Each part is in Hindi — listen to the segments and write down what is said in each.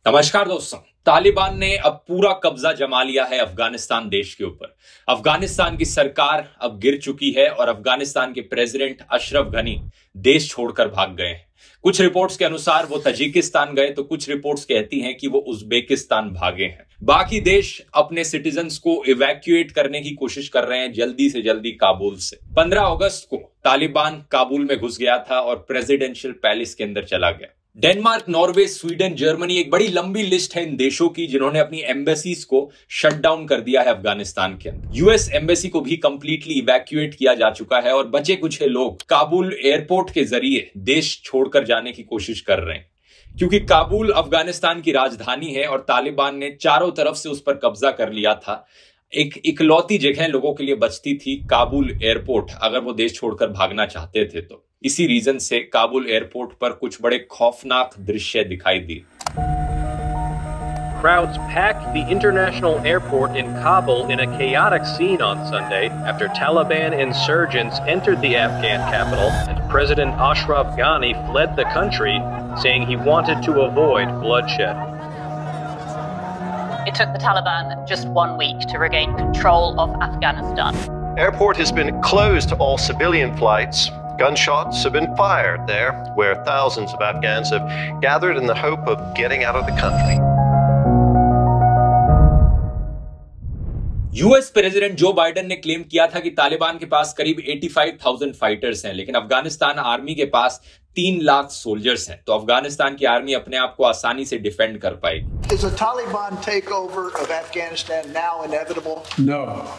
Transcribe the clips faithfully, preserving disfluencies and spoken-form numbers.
नमस्कार दोस्तों। तालिबान ने अब पूरा कब्जा जमा लिया है अफगानिस्तान देश के ऊपर। अफगानिस्तान की सरकार अब गिर चुकी है और अफगानिस्तान के प्रेसिडेंट अशरफ गनी देश छोड़कर भाग गए हैं। कुछ रिपोर्ट्स के अनुसार वो तजिकिस्तान गए तो कुछ रिपोर्ट्स कहती हैं कि वो उज्बेकिस्तान भागे हैं। बाकी देश अपने सिटीजन्स को इवैक्यूएट करने की कोशिश कर रहे हैं जल्दी से जल्दी काबुल से। पंद्रह अगस्त को तालिबान काबुल में घुस गया था और प्रेसिडेंशियल पैलेस के अंदर चला गया। डेनमार्क, नॉर्वे, स्वीडन, जर्मनी, एक बड़ी लंबी लिस्ट है इन देशों की जिन्होंने अपनी एम्बेसीज को शट डाउन कर दिया है अफगानिस्तान के अंदर। यूएस एम्बेसी को भी कंप्लीटली इवैक्यूएट किया जा चुका है और बचे कुछ लोग काबुल एयरपोर्ट के जरिए देश छोड़कर जाने की कोशिश कर रहे हैं, क्योंकि काबुल अफगानिस्तान की राजधानी है और तालिबान ने चारों तरफ से उस पर कब्जा कर लिया था। एक इकलौती जगह लोगों के लिए बचती थी काबुल एयरपोर्ट, अगर वो देश छोड़कर भागना चाहते थे तो। इसी रीजन से काबुल एयरपोर्ट पर कुछ बड़े खौफनाक दृश्य दिखाई दिए। Crowds packed the international airport in Kabul in a chaotic scene on Sunday after Taliban insurgents entered the Afghan capital and President Ashraf Ghani fled the country, saying he wanted to avoid bloodshed. It took the Taliban just one week to regain control of Afghanistan. Airport has been closed to all civilian flights. Gunshots have been fired there, where thousands of Afghans have gathered in the hope of getting out of the country. US president Joe Biden ने क्लेम किया था कि तालिबान के पास करीब पचासी हज़ार फाइटर्स हैं, लेकिन अफगानिस्तान आर्मी के पास तीन लाख सोल्जर्स हैं, तो अफगानिस्तान की आर्मी अपने आप को आसानी से डिफेंड कर पाएगी। Is a Taliban takeover of Afghanistan now inevitable? No.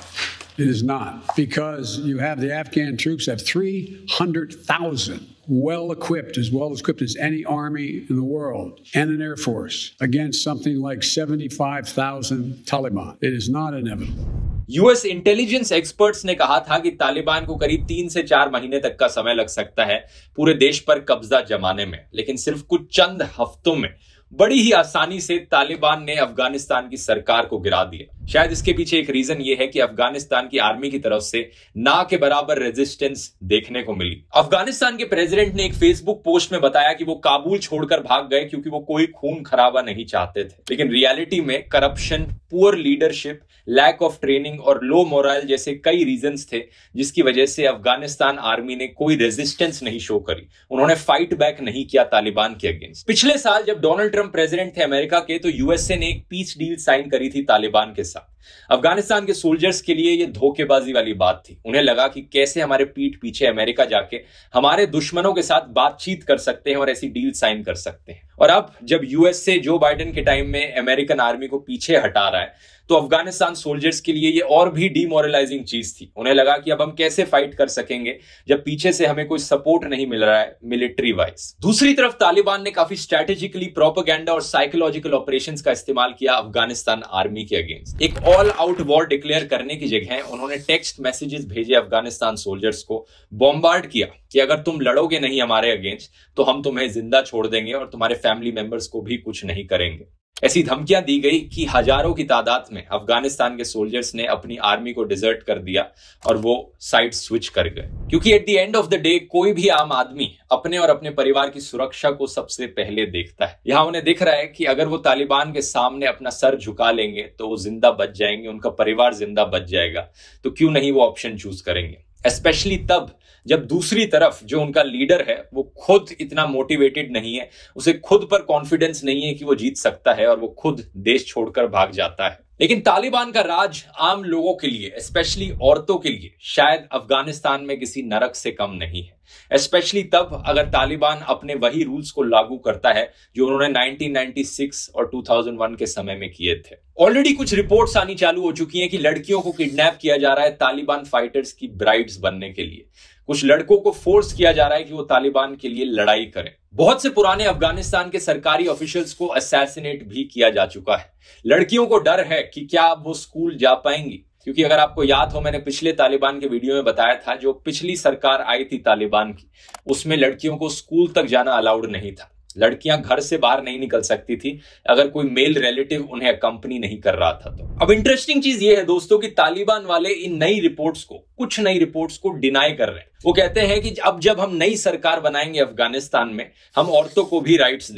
It is not, because you have the Afghan troops have three hundred thousand well equipped, as well equipped as any army in the world, and an air force against something like seventy-five thousand Taliban. It is not inevitable. US intelligence experts ने कहा था कि तालिबान को करीब तीन से चार महीने तक का समय लग सकता है पूरे देश पर कब्जा जमाने में, लेकिन सिर्फ कुछ चंद हफ्तों में बड़ी ही आसानी से तालिबान ने अफगानिस्तान की सरकार को गिरा दिया। शायद इसके पीछे एक रीजन ये है कि अफगानिस्तान की आर्मी की तरफ से ना के बराबर रेजिस्टेंस देखने को मिली। अफगानिस्तान के प्रेसिडेंट ने एक फेसबुक पोस्ट में बताया कि वो काबुल छोड़कर भाग गए क्योंकि वो कोई खून खराबा नहीं चाहते थे, लेकिन रियलिटी में corruption, poor leadership, lack of training और लो मोरल जैसे कई रीजंस थे जिसकी वजह से अफगानिस्तान आर्मी ने कोई रेजिस्टेंस नहीं शो करी। उन्होंने फाइट बैक नहीं किया तालिबान के अगेंस्ट। पिछले साल जब डोनाल्ड ट्रंप प्रेसिडेंट थे अमेरिका के, तो यूएसए ने एक पीस डील साइन करी थी तालिबान के साथ। अफगानिस्तान के सोल्जर्स के लिए ये धोखेबाजी वाली बात थी। उन्हें लगा कि कैसे हमारे पीठ पीछे अमेरिका जाके हमारे दुश्मनों के साथ बातचीत कर सकते हैं और ऐसी डील साइन कर सकते हैं। और अब जब यूएसए जो बाइडेन के टाइम में अमेरिकन आर्मी को पीछे हटा रहा है, तो अफगानिस्तान सोल्जर्स के लिए ये और भी डीमोरलाइजिंग चीज थी। उन्हें लगा कि अब हम कैसे फाइट कर सकेंगे जब पीछे से हमें कोई सपोर्ट नहीं मिल रहा है मिलिट्री वाइज। दूसरी तरफ तालिबान ने काफी स्ट्रेटेजिकली प्रोपेगेंडा और साइकोलॉजिकल ऑपरेशंस का इस्तेमाल किया अफगानिस्तान आर्मी के अगेंस्ट। एक ऑल आउट वॉर डिक्लेयर करने की जगह उन्होंने टेक्स्ट मैसेजेस भेजे अफगानिस्तान सोल्जर्स को, बॉम्बार्ड किया कि अगर तुम लड़ोगे नहीं हमारे अगेंस्ट तो हम तुम्हें जिंदा छोड़ देंगे और तुम्हारे फैमिली मेंबर्स को भी कुछ नहीं करेंगे। ऐसी धमकियां दी गई कि हजारों की तादाद में अफगानिस्तान के सोल्जर्स ने अपनी आर्मी को डिजर्ट कर दिया और वो साइड स्विच कर गए, क्योंकि at the end of the day कोई भी आम आदमी अपने और अपने परिवार की सुरक्षा को सबसे पहले देखता है। यहां उन्हें दिख रहा है कि अगर वो तालिबान के सामने अपना सर झुका लेंगे तो वो जिंदा बच जाएंगे, उनका परिवार जिंदा बच जाएगा, तो क्यों नहीं वो ऑप्शन चूज करेंगे। स्पेशली तब जब दूसरी तरफ जो उनका लीडर है वो खुद इतना मोटिवेटेड नहीं है, उसे खुद पर कॉन्फिडेंस नहीं है कि वो जीत सकता है और वो खुद देश छोड़कर भाग जाता है। लेकिन तालिबान का राज आम लोगों के लिए, स्पेशली औरतों के लिए, शायद अफगानिस्तान में किसी नरक से कम नहीं है। स्पेशली तब अगर तालिबान अपने वही रूल्स को लागू करता है जो उन्होंने नाइनटीन नाइंटी सिक्स और टू थाउज़ेंड वन के समय में किए थे। ऑलरेडी कुछ रिपोर्ट्स आनी चालू हो चुकी हैं कि लड़कियों को किडनैप किया जा रहा है तालिबान फाइटर्स की ब्राइड्स बनने के लिए। कुछ लड़कों को फोर्स किया जा रहा है कि वो तालिबान के लिए लड़ाई करें। बहुत से पुराने अफगानिस्तान के सरकारी ऑफिशियल्स को असैसिनेट भी किया जा चुका है। लड़कियों को डर है कि क्या वो स्कूल जा पाएंगी, क्योंकि अगर आपको याद हो, मैंने पिछले तालिबान के वीडियो में बताया था जो पिछली सरकार आई थी तालिबान की, उसमें लड़कियों को स्कूल तक जाना अलाउड नहीं था। लड़कियां घर से बाहर नहीं निकल सकती थी अगर कोई मेल रिलेटिव उन्हें अकंपनी नहीं कर रहा था। तो अब इंटरेस्टिंग चीज ये है दोस्तों कि तालिबान वाले इन नई रिपोर्ट्स को कुछ नई रिपोर्ट्स को डिनाई कर रहे हैं। वो कहते हैं कि अब जब हम नई सरकार बनाएंगे अफगानिस्तान में, हम औरतों को भी राइट्स देंगे,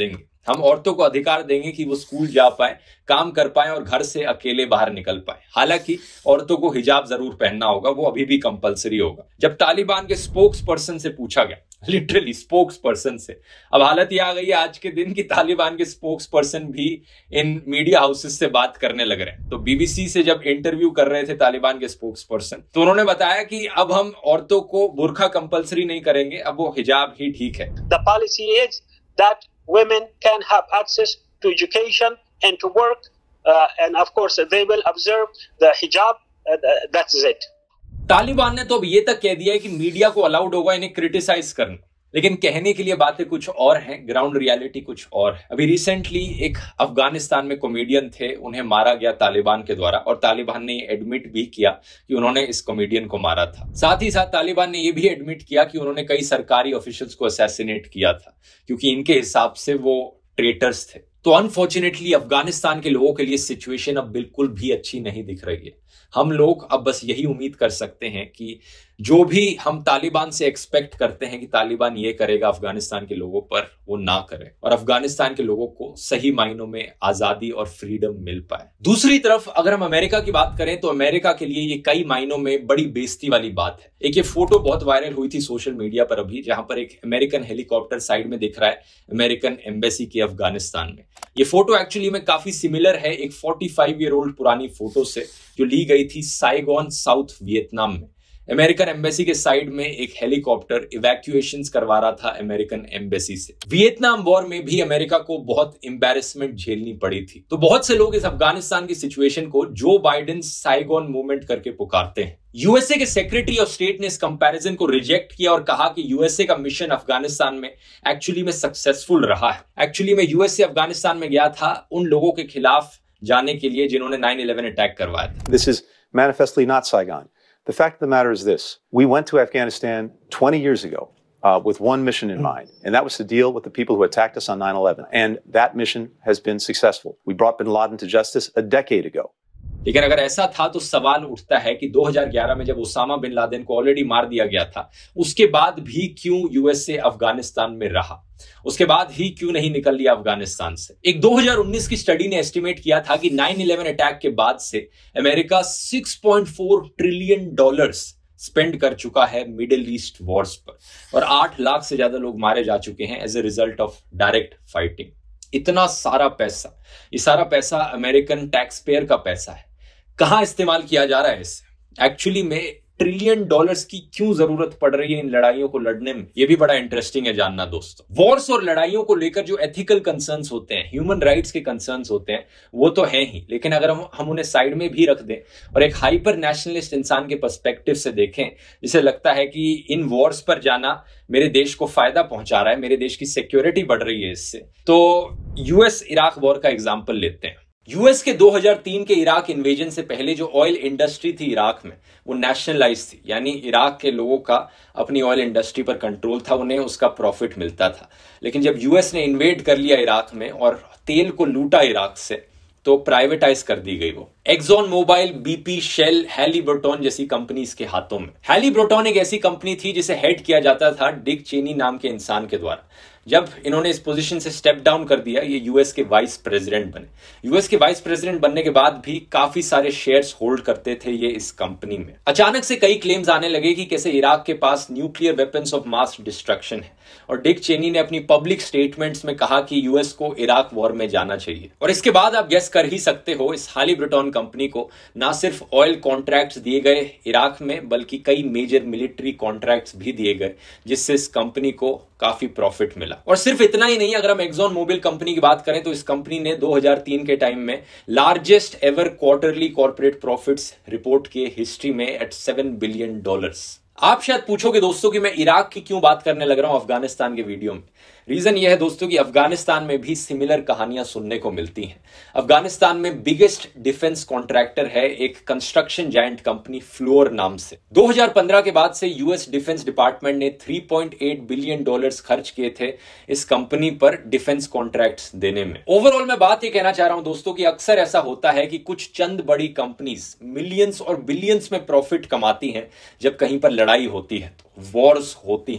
हम औरतों को अधिकार देंगे कि वो स्कूल जा पाए, काम कर पाए और घर से अकेले बाहर निकल पाए। हालांकि औरतों को हिजाब जरूर पहनना होगा, वो अभी भी कंपलसरी होगा। जब तालिबान के स्पोक्स पर्सन से पूछा गया, लिटरली स्पोक्स पर्सन से, अब हालत यह आ गई है आज के दिन की तालिबान के स्पोक्स पर्सन भी इन मीडिया हाउसेस से बात करने लग रहे हैं। तो बीबीसी से जब इंटरव्यू कर रहे थे तालिबान के स्पोक्स पर्सन, तो उन्होंने बताया कि अब हम औरतों को बुर्का कंपलसरी नहीं करेंगे, अब वो हिजाब ही ठीक है। The policy is that women can have access to education and to work, uh, and of course they will observe the hijab. Uh, that's it. Taliban ने तो अब ये तक कह दिया है कि मीडिया को अलाउड होगा इन्हें क्रिटिसाइज करना, लेकिन कहने के लिए बातें कुछ और हैं, ग्राउंड रियलिटी कुछ और है। अभी रिसेंटली एक अफगानिस्तान में कॉमेडियन थे, उन्हें मारा गया तालिबान के द्वारा, और तालिबान ने एडमिट भी किया कि उन्होंने इस कॉमेडियन को मारा था। साथ ही साथ तालिबान ने यह भी एडमिट किया कि उन्होंने कई सरकारी ऑफिशियल्स को असैसिनेट किया था, क्योंकि इनके हिसाब से वो ट्रेटर्स थे। तो अनफॉर्चुनेटली अफगानिस्तान के लोगों के लिए सिचुएशन अब बिल्कुल भी अच्छी नहीं दिख रही है। हम लोग अब बस यही उम्मीद कर सकते हैं कि जो भी हम तालिबान से एक्सपेक्ट करते हैं कि तालिबान ये करेगा अफगानिस्तान के लोगों पर, वो ना करे और अफगानिस्तान के लोगों को सही मायनों में आजादी और फ्रीडम मिल पाए। दूसरी तरफ अगर हम अमेरिका की बात करें तो अमेरिका के लिए ये कई मायनों में बड़ी बेइज्जती वाली बात है। एक ये फोटो बहुत वायरल हुई थी सोशल मीडिया पर अभी, जहां पर एक अमेरिकन हेलीकॉप्टर साइड में दिख रहा है अमेरिकन एम्बेसी की अफगानिस्तान में। ये फोटो एक्चुअली में काफी सिमिलर है एक पैंतालीस ईयर ओल्ड पुरानी फोटो से, जो ली गई थी साइगोन साउथ वियतनाम में। अमेरिकन एम्बेसी के साइड में एक हेलीकॉप्टर इवैक्यूएशंस करवा रहा था अमेरिकन एम्बेसी से। वियतनाम वॉर में भी अमेरिका को बहुत एम्बैरेसमेंट झेलनी पड़ी थी। तो बहुत से लोग इस अफगानिस्तान की सिचुएशन को जो बाइडेन साइगोन मूवमेंट करके पुकारते हैं। यूएसए के सेक्रेटरी ऑफ स्टेट ने इस कंपैरिजन को रिजेक्ट किया और कहा कि यूएसए का मिशन अफगानिस्तान में एक्चुअली में सक्सेसफुल रहा है। एक्चुअली में यूएसए अफगानिस्तान में गया था उन लोगों के खिलाफ जाने के लिए जिन्होंने नाइन इलेवन अटैक करवाया था। This is manifestly not Saigon. The fact of the matter is this: we went to Afghanistan twenty years ago uh, with one mission in mind, and that was to deal with the people who attacked us on nine eleven. And that mission has been successful. We brought bin Laden to justice a decade ago. लेकिन अगर ऐसा था तो सवाल उठता है कि दो हज़ार ग्यारह में जब उसामा बिन लादेन को ऑलरेडी मार दिया गया था, उसके बाद भी क्यों यूएसए अफगानिस्तान में रहा? उसके बाद ही क्यों नहीं निकल लिया अफगानिस्तान से? एक दो हज़ार उन्नीस की स्टडी ने एस्टिमेट किया था कि नाइन इलेवन अटैक के बाद से अमेरिका छह पॉइंट चार ट्रिलियन डॉलर्स स्पेंड कर चुका है मिडिल ईस्ट वॉर्स पर, और आठ लाख से ज्यादा लोग मारे जा चुके हैं as a result of direct fighting. इतना सारा पैसा, ये सारा पैसा अमेरिकन टैक्स पेयर का पैसा है। कहां इस्तेमाल किया जा रहा है इससे? एक्चुअली में ट्रिलियन डॉलर्स की क्यों जरूरत पड़ रही है इन लड़ाइयों को लड़ने में, ये भी बड़ा इंटरेस्टिंग है जानना दोस्तों। वॉर्स और लड़ाइयों को लेकर जो एथिकल कंसर्न्स होते हैं, ह्यूमन राइट्स के कंसर्न्स होते हैं, वो तो हैं ही, लेकिन अगर हम हम उन्हें साइड में भी रख दें और एक हाइपर नेशनलिस्ट इंसान के पर्सपेक्टिव से देखें, जिसे लगता है कि इन वॉर्स पर जाना मेरे देश को फायदा पहुंचा रहा है, मेरे देश की सिक्योरिटी बढ़ रही है इससे, तो यूएस इराक वॉर का एग्जाम्पल लेते हैं। यूएस के दो हज़ार तीन के इराक इन्वेजन से पहले जो ऑयल इंडस्ट्री थी इराक में, वो नेशनलाइज थी, यानी इराक के लोगों का अपनी ऑयल इंडस्ट्री पर कंट्रोल था, उन्हें उसका प्रॉफिट मिलता था। लेकिन जब यूएस ने इन्वेड कर लिया इराक में और तेल को लूटा इराक से, तो प्राइवेटाइज कर दी गई वो। Exxon Mobil, BP, Shell, Halliburton जैसी कंपनीज के हाथों में। हैलीब्रोटॉन एक ऐसी कंपनी थी जिसे हेड किया जाता था डिक चेनी नाम के इंसान के द्वारा। जब इन्होंने इस पोजीशन से स्टेप डाउन कर दिया, ये यूएस के वाइस प्रेसिडेंट बने। यूएस के वाइस प्रेसिडेंट बनने के बाद भी काफी सारे शेयर्स होल्ड करते थे ये इस कंपनी में। अचानक से कई क्लेम्स आने लगे कि कैसे इराक के पास nuclear weapons of mass destruction है, और डिक चेनी ने अपनी पब्लिक स्टेटमेंट्स में कहा कि यूएस को इराक वॉर में जाना चाहिए। और इसके बाद आप गेस कर ही सकते हो, इस हैलीब्रोटॉन कंपनी को ना सिर्फ ऑयल कॉन्ट्रैक्ट्स दिए गए इराक में, बल्कि कई मेजर मिलिट्री कॉन्ट्रैक्ट्स भी दिए गए, जिससे इस कंपनी को काफी प्रॉफिट मिला। और सिर्फ इतना ही नहीं, अगर हम एक्सॉन मोबिल कंपनी की बात करें तो इस कंपनी ने दो हज़ार तीन के टाइम में largest ever quarterly corporate profits report किए हिस्ट्री में एट सेवन बिलियन डॉलर्स। आप शायद पूछोगे दोस्तों कि मैं इराक की क्यों बात करने लग रहा हूं अफगानिस्तान के वीडियो में। रीजन यह है दोस्तों कि अफगानिस्तान में भी सिमिलर कहानियां सुनने को मिलती हैं। अफगानिस्तान में बिगेस्ट डिफेंस कॉन्ट्रैक्टर है एक कंस्ट्रक्शन जायंट कंपनी फ्लोर नाम से। दो हज़ार पंद्रह के बाद से यूएस डिफेंस डिपार्टमेंट ने तीन पॉइंट आठ बिलियन डॉलर्स खर्च किए थे इस कंपनी पर डिफेंस कॉन्ट्रैक्ट्स देने में। ओवरऑल मैं बात ये कहना चाह रहा हूं दोस्तों कि अक्सर ऐसा होता है कि कुछ चंद बड़ी कंपनीज मिलियंस और बिलियंस में प्रॉफिट कमाती हैं जब कहीं पर लड़ाई होती है, तो वॉर्स होती है तो।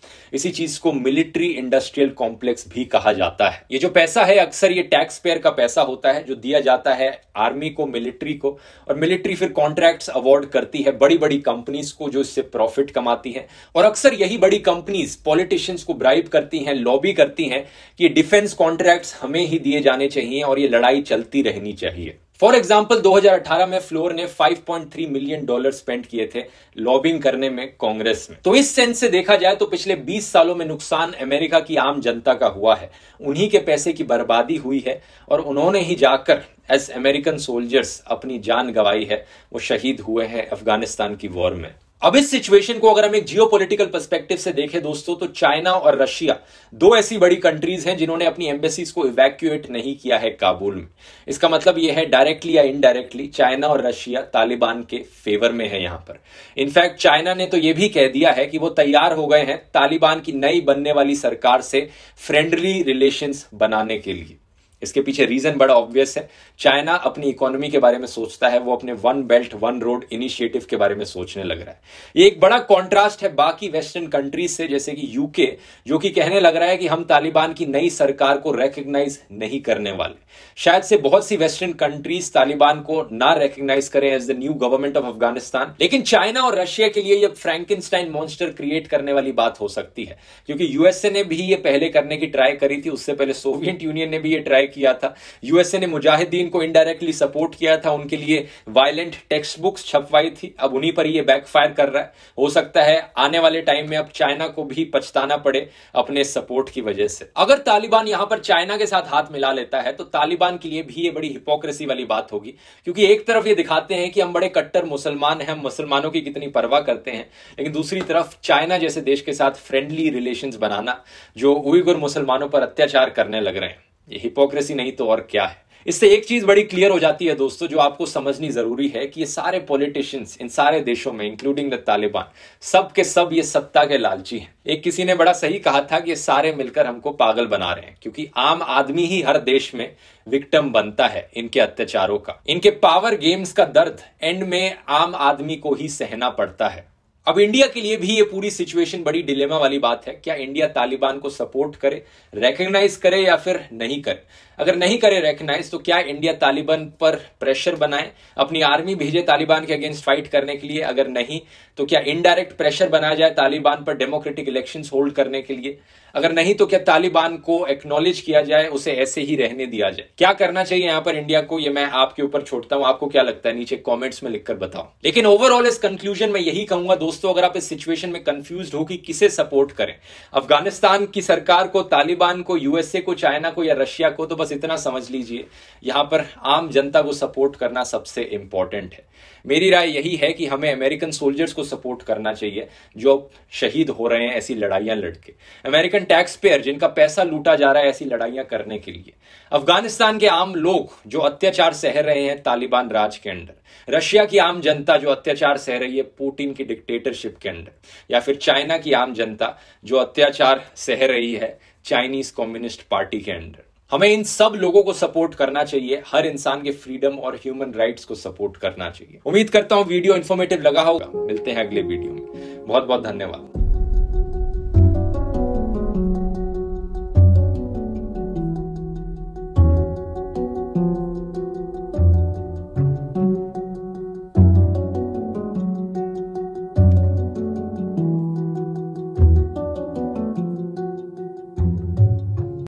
इसी चीज को मिलिट्री इंडस्ट्रियल कॉम्प्लेक्स भी कहा जाता है। ये जो पैसा है अक्सर ये टैक्स पेयर का पैसा होता है जो दिया जाता है आर्मी को, मिलिट्री को, और मिलिट्री फिर कॉन्ट्रैक्ट्स अवार्ड करती है बड़ी बड़ी कंपनीज को जो इससे प्रॉफिट कमाती हैं। और अक्सर यही बड़ी कंपनीज पॉलिटिशियंस को ब्राइब करती हैं, लॉबी करती हैं कि डिफेंस कॉन्ट्रैक्ट्स हमें ही दिए जाने चाहिए और ये लड़ाई चलती रहनी चाहिए। फॉर एग्जाम्पल दो हज़ार अठारह में फ्लोर ने पाँच पॉइंट तीन मिलियन डॉलर स्पेंड किए थे लॉबिंग करने में कांग्रेस में। तो इस सेंस से देखा जाए तो पिछले बीस सालों में नुकसान अमेरिका की आम जनता का हुआ है, उन्हीं के पैसे की बर्बादी हुई है और उन्होंने ही जाकर एज अमेरिकन सोल्जर्स अपनी जान गंवाई है, वो शहीद हुए हैं अफगानिस्तान की वॉर में। अब इस सिचुएशन को अगर हम एक जियोपॉलिटिकल पर्सपेक्टिव से देखें दोस्तों, तो चाइना और रशिया दो ऐसी बड़ी कंट्रीज हैं जिन्होंने अपनी एम्बेसीज को इवैक्यूएट नहीं किया है काबुल में। इसका मतलब यह है डायरेक्टली या इनडायरेक्टली चाइना और रशिया तालिबान के फेवर में है यहां पर। इनफैक्ट चाइना ने तो यह भी कह दिया है कि वो तैयार हो गए हैं तालिबान की नई बनने वाली सरकार से फ्रेंडली रिलेशंस बनाने के लिए। इसके पीछे रीजन बड़ा ऑब्वियस है, चाइना अपनी इकोनॉमी के बारे में सोचता है, वो अपने one belt one road initiative के बारे में सोचने लग रहा है। ये एक बड़ा कॉन्ट्रास्ट है बाकी वेस्टर्न कंट्रीज से, जैसे कि यूके जो कि कहने लग रहा है कि हम तालिबान की नई सरकार को रिकॉग्नाइज नहीं करने वाले। शायद से बहुत सी वेस्टर्न कंट्रीज तालिबान को ना रिकॉग्नाइज करें as the new government of Afghanistan, लेकिन चाइना और रशिया के लिए यह फ्रैंकेनस्टाइन मॉन्स्टर क्रिएट करने वाली बात हो सकती है, क्योंकि यूएसए ने भी ये पहले करने की ट्राई करी थी, उससे पहले सोवियत यूनियन ने भी ये ट्राई किया था। यूएसए ने मुजाहिदीन को इनडायरेक्टली सपोर्ट किया था, उनके लिए वायलेंट टेक्स्ट बुक्स छपवाई थी, अब उन्हीं पर ये बैकफायर कर रहा है। हो सकता है आने वाले टाइम में अब चाइना को भी पछताना पड़े अपने सपोर्ट की वजह से। अगर तालिबान यहां पर चाइना के साथ हाथ मिला लेता है तो तालिबान के लिए भी ये बड़ी हिपोक्रेसी वाली बात होगी, क्योंकि एक तरफ ये दिखाते हैं कि हम बड़े कट्टर मुसलमान हैं, हम मुसलमानों की कितनी परवाह करते हैं, लेकिन दूसरी तरफ चाइना जैसे देश के साथ फ्रेंडली रिलेशंस बनाना जो उइगुर मुसलमानों पर अत्याचार करने लग रहे हैं, ये हिपोक्रेसी नहीं तो और क्या है। इससे एक चीज बड़ी क्लियर हो जाती है दोस्तों, जो आपको समझनी जरूरी है कि ये सारे पॉलिटिशियंस इन सारे देशों में इंक्लूडिंग द तालिबान सब के सब ये सत्ता के लालची हैं। एक किसी ने बड़ा सही कहा था कि ये सारे मिलकर हमको पागल बना रहे हैं, क्योंकि आम आदमी ही हर देश में विक्टिम बनता है इनके अत्याचारों का। इनके पावर गेम्स का दर्द एंड में आम आदमी को ही सहना पड़ता है। अब इंडिया के लिए भी ये पूरी सिचुएशन बड़ी डिलेमा वाली बात है। क्या इंडिया तालिबान को सपोर्ट करे, रिकॉग्नाइज करे या फिर नहीं करे? अगर नहीं करे रिकॉग्नाइज तो क्या इंडिया तालिबान पर प्रेशर बनाए, अपनी आर्मी भेजे तालिबान के अगेंस्ट फाइट करने के लिए? अगर नहीं तो क्या इनडायरेक्ट प्रेशर बनाया जाए तालिबान पर डेमोक्रेटिक इलेक्शंस होल्ड करने के लिए? अगर नहीं तो क्या तालिबान को एक्नॉलेज किया जाए, उसे ऐसे ही रहने दिया जाए? क्या करना चाहिए यहां पर इंडिया को, ये मैं आपके ऊपर छोड़ता हूं। आपको क्या लगता है नीचे कमेंट्स में लिखकर बताओ। लेकिन ओवरऑल इस कंक्लूजन में यही कहूंगा दोस्तों, अगर आप इस सिचुएशन में कंफ्यूज्ड हो कि किसे सपोर्ट करें, अफगानिस्तान की सरकार को, तालिबान को, यूएसए को, चाइना को या रशिया को, तो बस इतना समझ लीजिए यहां पर आम जनता को सपोर्ट करना सबसे इंपॉर्टेंट है। मेरी राय यही है कि हमें अमेरिकन सोल्जर्स को सपोर्ट करना चाहिए जो शहीद हो रहे हैं ऐसी लड़ाइयां लड़के, अमेरिकन टैक्स पेयर जिनका पैसा लूटा जा रहा है ऐसी लड़ाइयां करने के लिए, अफगानिस्तान के आम लोग जो अत्याचार सह रहे हैं तालिबान राज के अंडर, रशिया की आम जनता जो अत्याचार सह रही है पुतिन की डिक्टेटरशिप के अंडर, या फिर चाइना की आम जनता जो अत्याचार सह रही है चाइनीज कम्युनिस्ट पार्टी के अंडर। हमें इन सब लोगों को सपोर्ट करना चाहिए, हर इंसान के फ्रीडम और ह्यूमन राइट्स को सपोर्ट करना चाहिए। उम्मीद करता हूं वीडियो इंफॉर्मेटिव लगा होगा। मिलते हैं अगले वीडियो में। बहुत बहुत धन्यवाद।